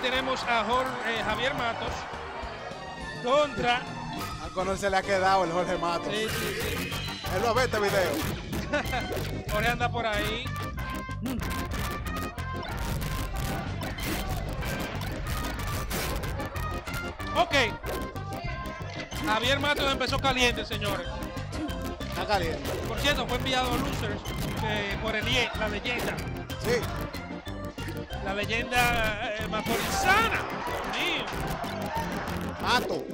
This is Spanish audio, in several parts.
tenemos a Javier Matos contra... A Conor se le ha quedado el Jorge Matos. Sí, sí, sí. Él lo ve este video. Jorge anda por ahí. Ok. Javier Matos empezó caliente, señores. Está caliente. Por cierto, fue enviado a Losers por Elie, la leyenda. Sí. La leyenda macorizana. Dios mío. Mato.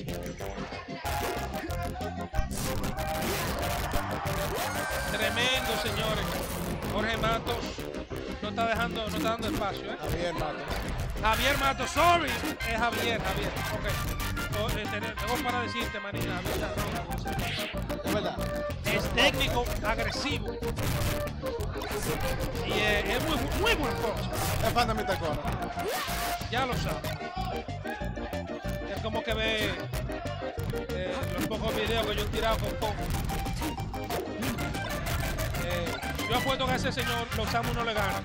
Tremendo, señores. Jorge Matos no está dando espacio, ¿eh? Javier Matos. Javier Matos, sorry. Es Javier. Ok. Tengo para decirte, manita, Es verdad. es técnico, agresivo. Y es muy buen coach. Es fan de Mr. Conor. Ya lo sabe. Es como que ve los pocos videos que yo he tirado con Coco. Yo apuesto que a ese señor los Samu no le ganan.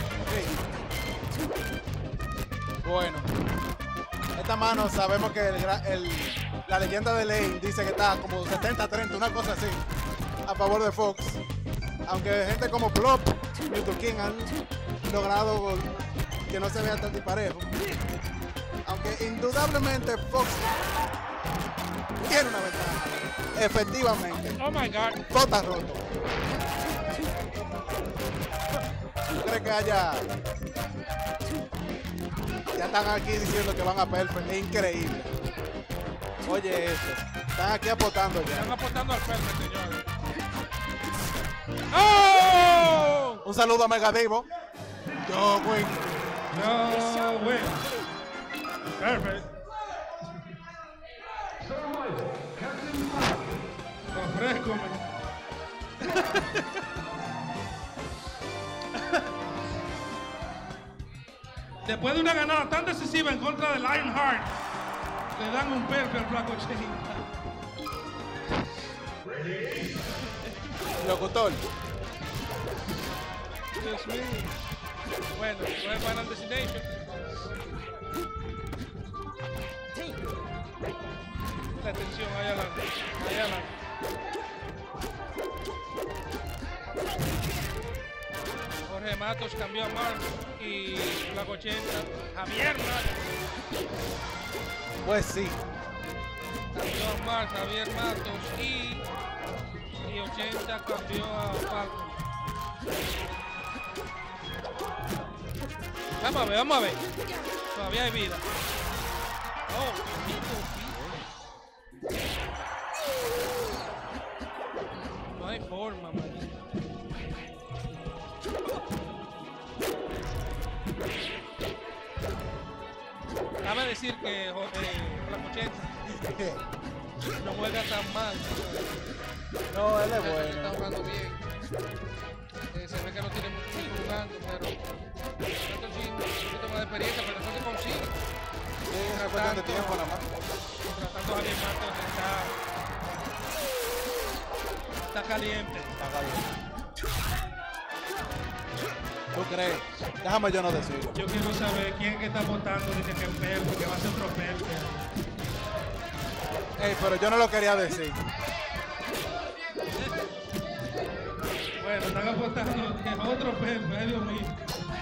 Ok. Bueno. Esta mano sabemos que la leyenda de Lane dice que está como 70-30, una cosa así, a favor de Fox. Aunque gente como Plop y Mewtwo King han logrado que no se vea tan disparejo. Aunque indudablemente Fox tiene una ventaja. Efectivamente. Oh my God. Todo está roto. ¿Tú crees que haya? Ya están aquí diciendo que van a Perfect. Es increíble. Oye esto. Están aquí apostando ya. Están apostando al Perfect, señores. ¡Oh! Un saludo a Megadivo. Yo, güey. No, win. Perfect. Refresco, Después de una ganada tan decisiva en contra de Lionheart, le dan un perfect al Flaco Chenita. Locutor. Dios mío. Bueno, no es Final Destination. La atención, ahí adelante. Ahí adelante. Jorge Matos cambió a Mark y la 80. Javier Matos Pues sí. cambió a Mark, Javier Matos y 80 cambió a Falcon. Vamos a ver. Todavía hay vida. Oh, no hay forma, man. Cabe decir que Flaco 80 no juega tan mal. No, él es Está bueno. jugando bien. Se ve que no tiene mucho tiempo jugando, pero esto sí, un poquito más de experiencia, pero eso se consigue. Sí, es cuestión de tiempo nada más. Mientras tanto, Javier Matos está caliente. Está caliente. ¿Tú crees? Déjame yo no decirlo. Yo quiero saber quién que está votando, dice que es Perfect, que va a ser otro Perfect. Ey, pero yo no lo quería decir. Bueno, están apostando que es otro Perfect, ay Dios mío.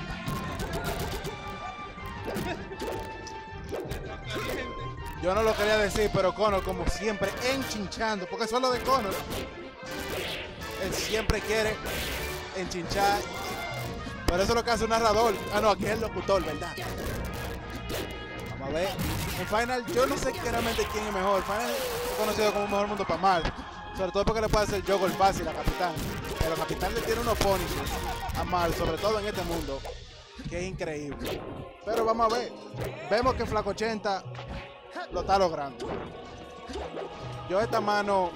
Yo no lo quería decir, pero Conor, como siempre, enchinchando, porque eso es lo de Conor. Él siempre quiere enchinchar. Pero eso es lo que hace un narrador. Ah, no, aquí es el locutor, ¿verdad? Vamos a ver. En Final, yo no sé realmente quién es mejor. Final es conocido como mejor mundo para mal. Sobre todo porque le puede hacer juggle fácil a Capitán. Pero Capitán le tiene unos punishes a mal, sobre todo en este mundo, que es increíble. Pero vamos a ver. Vemos que Flaco 80 lo está logrando. Yo esta mano...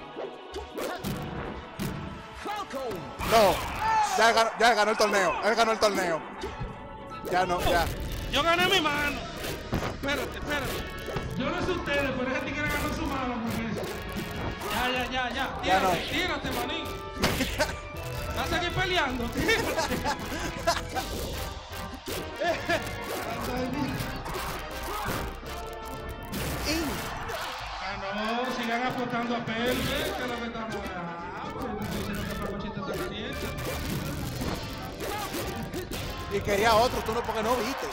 No, ya ganó el torneo. Él ganó el torneo. Ya no, ya. Yo gané mi mano. Espérate. Yo no sé ustedes, pero ese tigre ganó su mano, mujer. Ya. Ya no. Tírate, manín. ¿Vas a seguir peleando? Tírate. sigan apostando a Pelve, que es lo que estamos. Pues diciendo que Pacochita está caliente. Y quería otro, tú no, porque no viste.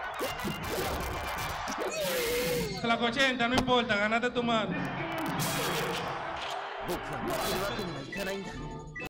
La cochenta, no importa, ganaste tu mano.